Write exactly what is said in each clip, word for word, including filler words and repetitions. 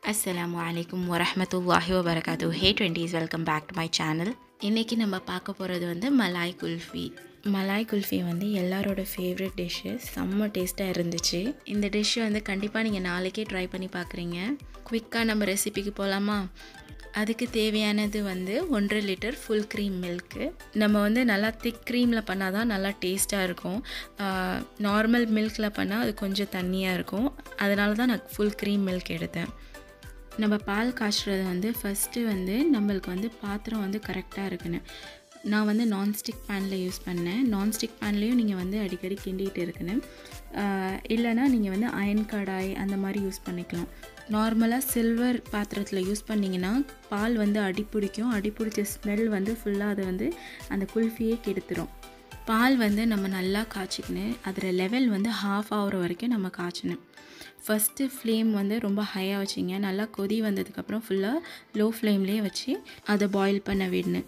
Assalamu alaikum wa rahmatullahi wa barakatuh. Hey twenties, welcome back to my channel. இன்னைக்கு நம்ம பார்க்க போகிறது வந்து மலாய் குல்ஃபி. மலாய் குல்ஃபி வந்து எல்லாரோட ஃபேவரட் டிஷ்ஷு. செம்ம டேஸ்ட்டாக இருந்துச்சு. இந்த டிஷ்ஷை வந்து கண்டிப்பாக நீங்கள் நாளைக்கே ட்ரை பண்ணி பார்க்குறீங்க. குவிக்காக நம்ம ரெசிபிக்கு போகலாமா? அதுக்கு தேவையானது வந்து ஒன்றரை லிட்டர் ஃபுல் க்ரீம் மில்க்கு. நம்ம வந்து நல்லா திக் க்ரீமில் பண்ணால் தான் நல்லா டேஸ்ட்டாக இருக்கும். நார்மல் மில்கில் பண்ணால் அது கொஞ்சம் தண்ணியாக இருக்கும். அதனால தான் நான் ஃபுல் க்ரீம் மில்க் எடுத்தேன். நம்ம பால் காய்ச்சுறது வந்து ஃபஸ்ட்டு வந்து நம்மளுக்கு வந்து பாத்திரம் வந்து கரெக்டாக இருக்கணும். நான் வந்து நான்ஸ்டிக் பேனில் யூஸ் பண்ணேன். நான்ஸ்டிக் பேன்லேயும் நீங்கள் வந்து அடிக்கடி கிண்டிகிட்டு இருக்கணும். இல்லைனா நீங்கள் வந்து அயன் கடாய் அந்த மாதிரி யூஸ் பண்ணிக்கலாம். நார்மலாக சில்வர் பாத்திரத்தில் யூஸ் பண்ணிங்கன்னா பால் வந்து அடி பிடிக்கும். அடி பிடிச்ச ஸ்மெல் வந்து ஃபுல்லாக அதை வந்து அந்த குல்ஃபியே கெடுத்துரும். பால் வந்து நம்ம நல்லா காய்ச்சிக்கணும். அதில் லெவல் வந்து ஹாஃப் ஆகிற வரைக்கும் நம்ம காய்ச்சணும். ஃபஸ்ட்டு ஃப்ளேம் வந்து ரொம்ப ஹையாக வச்சிங்க. நல்லா கொதி வந்ததுக்கப்புறம் ஃபுல்லாக லோ ஃப்ளேம்லேயே வச்சு அதை பாயில் பண்ண விடணும்.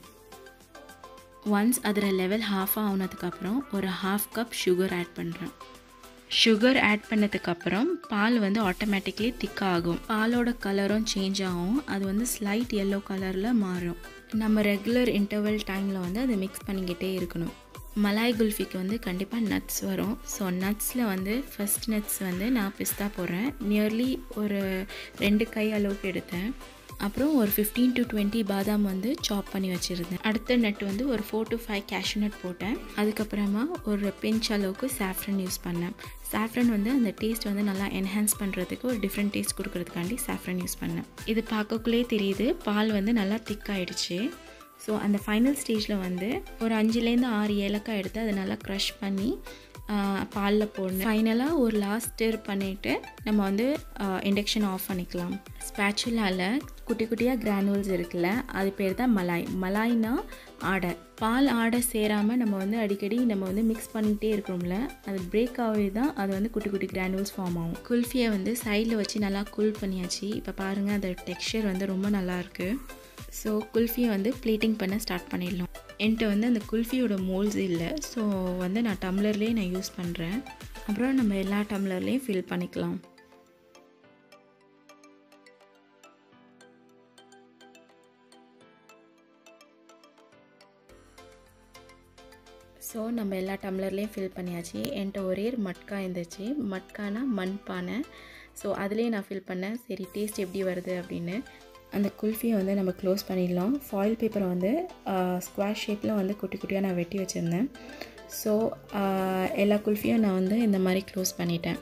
ஒன்ஸ் அதில் லெவல் ஹாஃப் ஆனதுக்கப்புறம் ஒரு ஹாஃப் கப் சுகர் ஆட் பண்ணுறேன். சுகர் ஆட் பண்ணதுக்கப்புறம் பால் வந்து ஆட்டோமேட்டிக்லி திக் ஆகும். பாலோட கலரும் சேஞ்ச் ஆகும். அது வந்து ஸ்லைட் எல்லோ கலரில் மாறும். நம்ம ரெகுலர் இன்டர்வல் டைமில் வந்து அதை மிக்ஸ் பண்ணிக்கிட்டே இருக்கணும். மலாய் குல்ஃபிக்கு வந்து கண்டிப்பாக நட்ஸ் வரும். ஸோ நட்ஸில் வந்து ஃபஸ்ட் நட்ஸ் வந்து நான் பிஸ்தா போடுறேன். நியர்லி ஒரு ரெண்டு கை அளவுக்கு எடுத்தேன். அப்புறம் ஒரு ஃபிஃப்டீன் டு டுவெண்ட்டி பாதாம் வந்து சாப் பண்ணி வச்சுருந்தேன். அடுத்த நட் வந்து ஒரு four to five cashew nut போட்டேன். அதுக்கப்புறமா ஒரு பிஞ்ச் அளவுக்கு சாஃப்ரன் யூஸ் பண்ணேன். சாஃப்ரன் வந்து அந்த டேஸ்ட் வந்து நல்லா என்ஹான்ஸ் பண்ணுறதுக்கு ஒரு டிஃப்ரெண்ட் டேஸ்ட் கொடுக்கறதுக்காண்டி சாஃப்ரன் யூஸ் பண்ணேன். இது பார்க்கக்குள்ளே தெரியுது பால் வந்து நல்லா திக்காயிடுச்சு. ஸோ அந்த ஃபைனல் ஸ்டேஜில் வந்து ஒரு அஞ்சுலேருந்து ஆறு ஏலக்காய் எடுத்து அதை நல்லா க்ரஷ் பண்ணி பாலில் போடணும். ஃபைனலாக ஒரு லாஸ்ட் ஸ்டிர் பண்ணிவிட்டு நம்ம வந்து இண்டக்ஷன் ஆஃப் பண்ணிக்கலாம். ஸ்பேச்சுலாவில் குட்டி குட்டியாக கிரானுவல்ஸ் இருக்குல்ல, அது பேர் தான் மலாய். மலாய்னா ஆடை. பால் ஆடை சேராமல் நம்ம வந்து அடிக்கடி நம்ம வந்து மிக்ஸ் பண்ணிகிட்டே இருக்கிறோம்ல, அது பிரேக் ஆகவே தான் அது வந்து குட்டி குட்டி கிரானுவல்ஸ் ஃபார்ம் ஆகும். குல்ஃபியை வந்து சைடில் வச்சு நல்லா கூல் பண்ணியாச்சு. இப்போ பாருங்கள், அதோட டெக்ஸ்சர் வந்து ரொம்ப நல்லாயிருக்கு. ஸோ குல்ஃபியை வந்து ப்ளேட்டிங் பண்ண ஸ்டார்ட் பண்ணிடலாம். என்கிட்ட வந்து அந்த குல்ஃபியோட மோல்ஸ் இல்லை. ஸோ வந்து நான் டம்ளர்லேயே நான் யூஸ் பண்ணுறேன். அப்புறம் நம்ம எல்லா டம்ளர்லேயும் ஃபில் பண்ணிக்கலாம். ஸோ நம்ம எல்லா டம்ளர்லேயும் ஃபில் பண்ணியாச்சு. என்கிட்ட ஒரே மட்கா இருந்துச்சு. மட்கானா மண் பானை. ஸோ அதுலேயே நான் ஃபில் பண்ணேன். சரி டேஸ்ட் எப்படி வருது அப்படின்னு. அந்த குல்ஃபியை வந்து நம்ம க்ளோஸ் பண்ணிடலாம். ஃபாயில் பேப்பரை வந்து ஸ்கொயர் ஷேப்பில் வந்து குட்டி குட்டியாக நான் வெட்டி வச்சுருந்தேன். ஸோ எல்லா குல்ஃபியும் நான் வந்து இந்த மாதிரி க்ளோஸ் பண்ணிட்டேன்.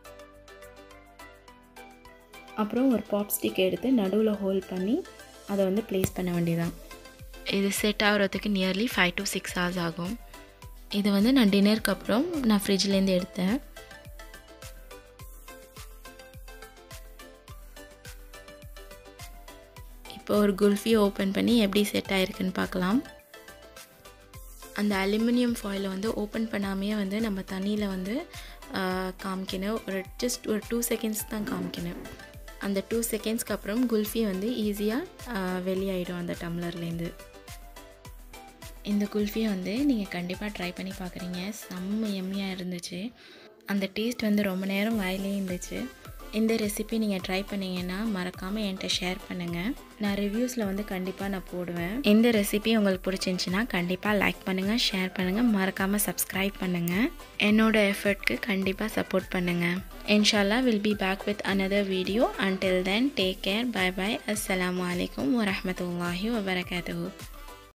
அப்புறம் ஒரு பாப் ஸ்டிக் எடுத்து நடுவில் ஹோல்ட் பண்ணி அதை வந்து ப்ளேஸ் பண்ண வேண்டியதான். இது செட் ஆகிறதுக்கு nearly five to six hours ஆகும். இது வந்து நான் டின்னருக்கு அப்புறம் நான் ஃப்ரிட்ஜ்லேருந்து எடுத்தேன். இப்போ ஒரு குல்ஃபியை ஓப்பன் பண்ணி எப்படி செட் ஆகிருக்குன்னு பார்க்கலாம். அந்த அலுமினியம் ஃபாயிலை வந்து ஓப்பன் பண்ணாமையே வந்து நம்ம தண்ணியில் வந்து காமிக்கணும். ஒரு ஜஸ்ட் ஒரு டூ செகண்ட்ஸ் தான் காமிக்கணும். அந்த டூ செகண்ட்ஸ்க்கு அப்புறம் குல்ஃபி வந்து ஈஸியாக வெளியாயிடும் அந்த டம்ளர்லேருந்து. இந்த குல்ஃபியை வந்து நீங்கள் கண்டிப்பாக ட்ரை பண்ணி பார்க்குறீங்க. செம்ம எம்மியாக இருந்துச்சு. அந்த டேஸ்ட் வந்து ரொம்ப நேரம் வாயிலே இருந்துச்சு. இந்த ரெசிபி நீங்கள் ட்ரை பண்ணிங்கன்னா மறக்காமல் என்கிட்ட ஷேர் பண்ணுங்கள். நான் ரிவ்யூஸில் வந்து கண்டிப்பாக நான் போடுவேன். இந்த ரெசிபி உங்களுக்கு பிடிச்சிருந்துச்சின்னா கண்டிப்பாக லைக் பண்ணுங்கள், ஷேர் பண்ணுங்கள், மறக்காமல் சப்ஸ்கிரைப் பண்ணுங்கள். என்னோட எஃபர்ட்க்கு கண்டிப்பாக சப்போர்ட் பண்ணுங்கள். இன்ஷால்லா will be back with another video. Until then take care. Bye bye. அஸ்ஸலாமு அலைக்கும் வரஹ்மத்துல்லாஹி வபரகாத்துஹு.